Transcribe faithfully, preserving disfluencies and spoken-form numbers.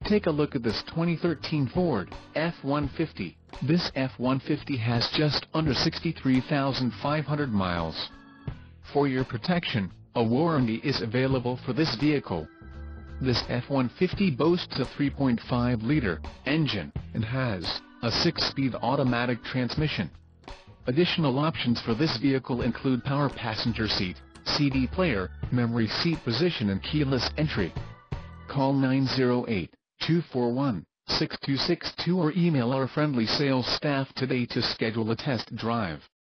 Take a look at this twenty thirteen Ford F one fifty. This F one fifty has just under sixty-three thousand five hundred miles. For your protection, a warranty is available for this vehicle. This F one fifty boasts a three point five liter engine and has a six-speed automatic transmission. Additional options for this vehicle include power passenger seat, C D player, memory seat position and keyless entry. Call nine zero eight, two four one, six two six two or email our friendly sales staff today to schedule a test drive.